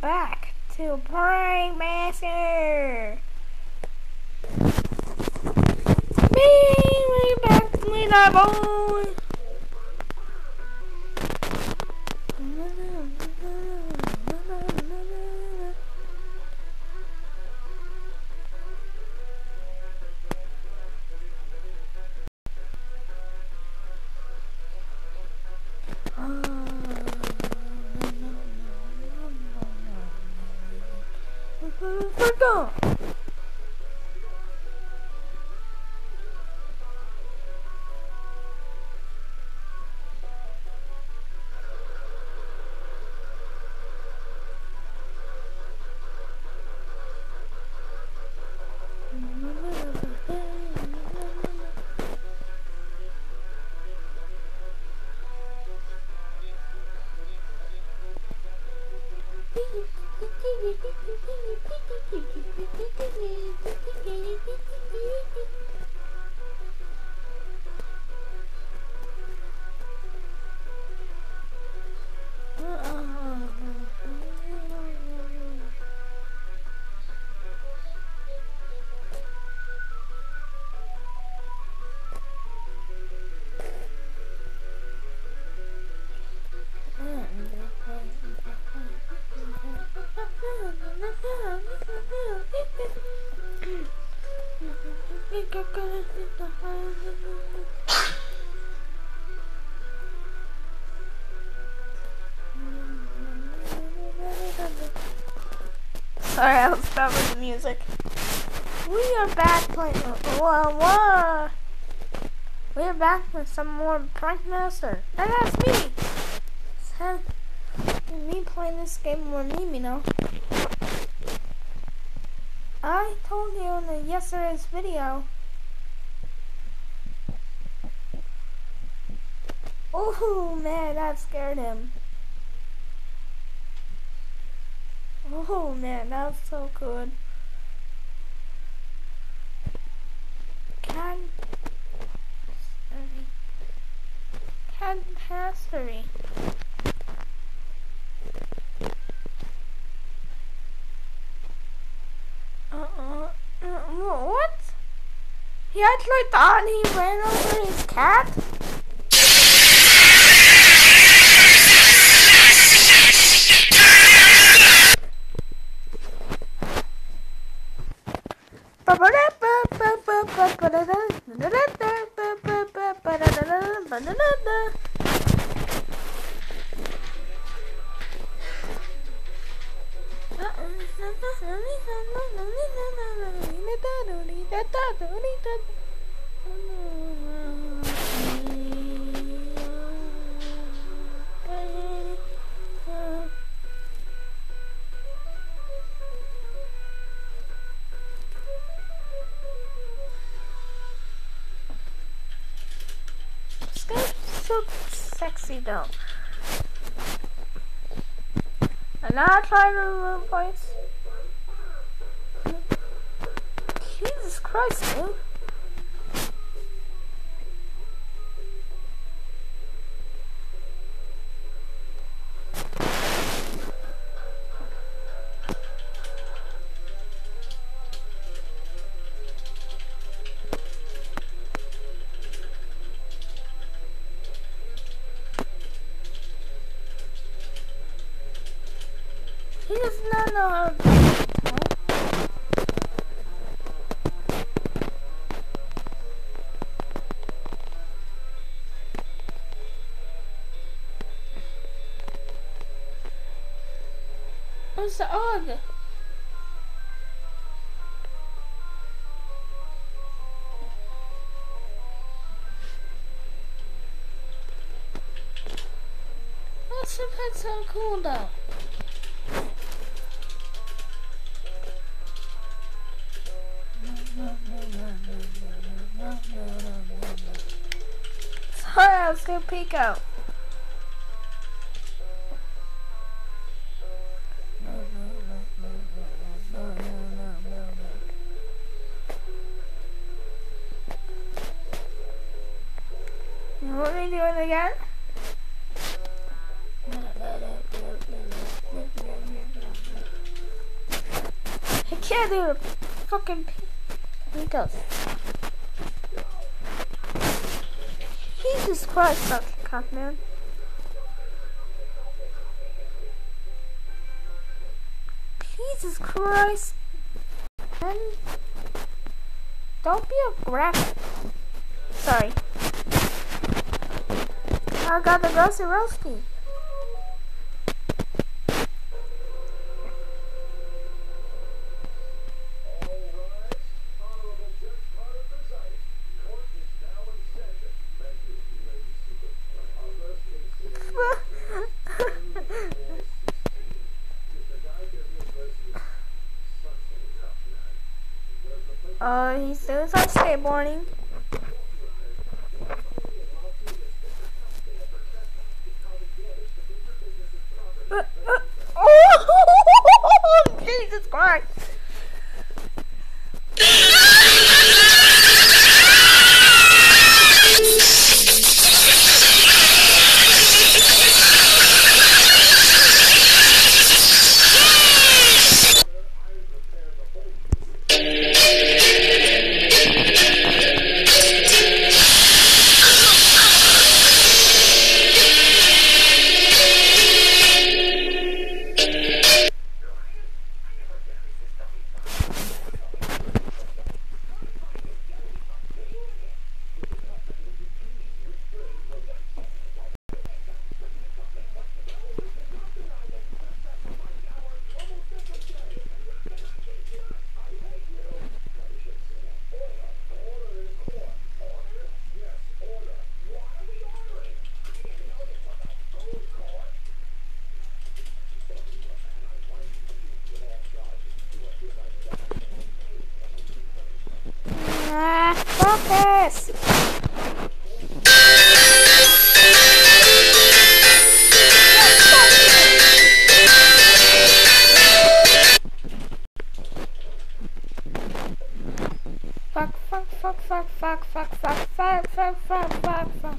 back to Prank Master. We back with our boy. We're gone. Sorry, I'll stop with the music. We are back playing. We are back with some more Prank Master, and that's me. So, me playing this game more me, you know. I told you in yesterday's video. Oh man, that scared him. Oh man, that was so good. Cadastry. What? He actually thought he ran over his cat? So sexy though. And now I try to replace. Jesus Christ, dude. He does not know how to do it. What's the odd? What's the pet so cool though? Sorry, I was gonna peek out. You want me to do it again? can't do it. Fucking he does. Jesus Christ, that's a cut, man. Jesus Christ. Man. Don't be aggressive. Sorry. I got the Grossy Roasty. He's doing some skateboarding. Oh, Jesus Christ. Focus! Fuck.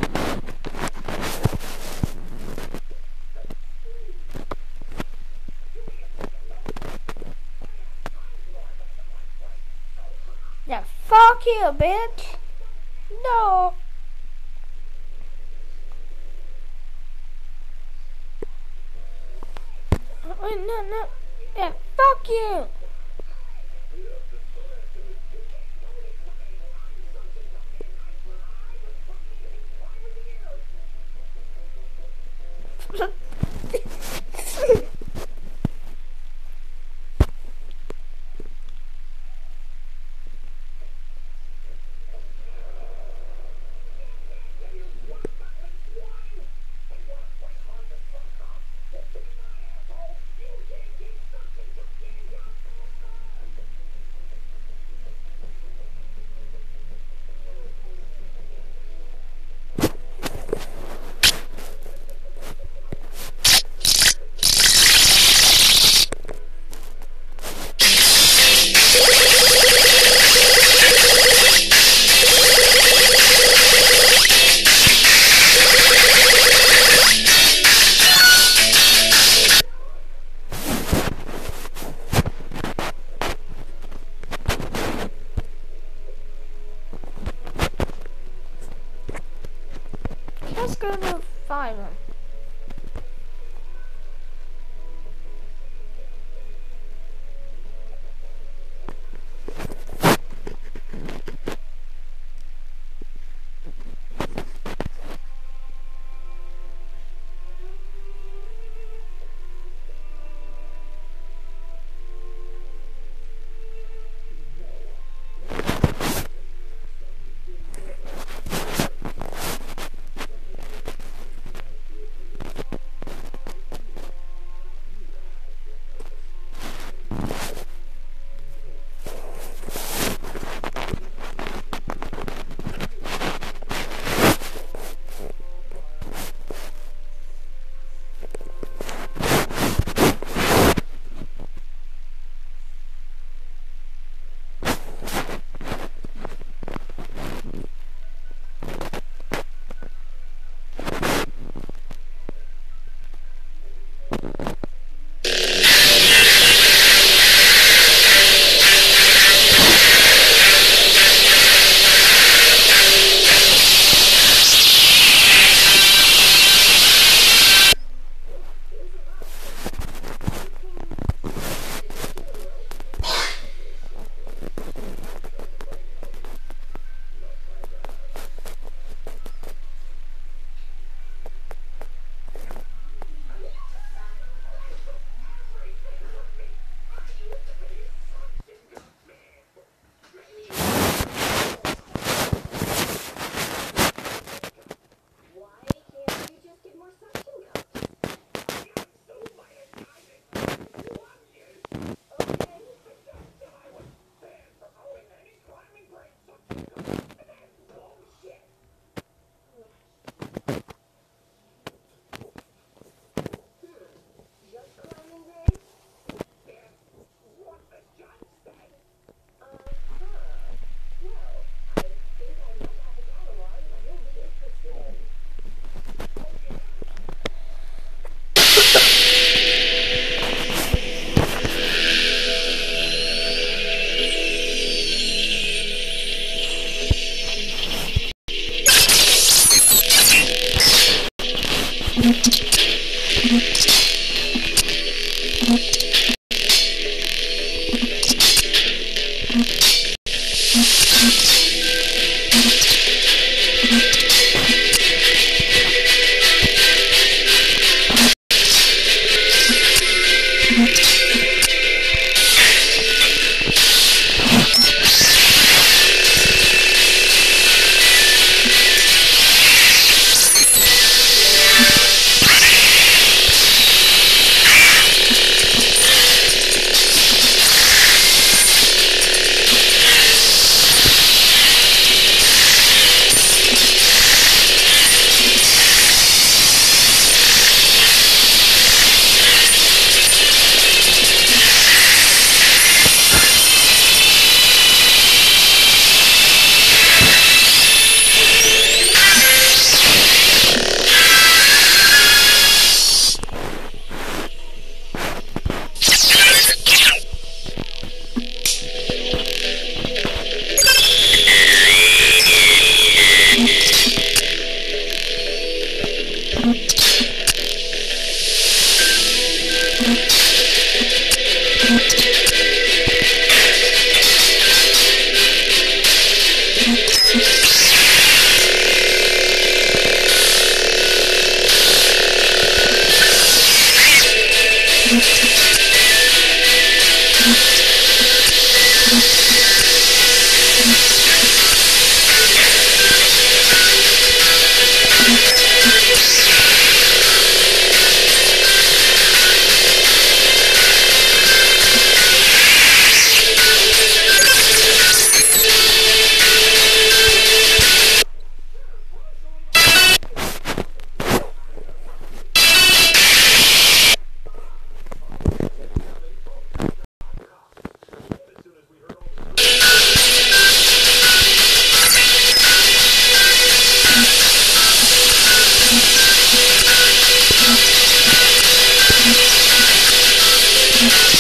Yeah, fuck you, bitch. No. Wait, no. Yeah, fuck you. Let's go to 5. Bye.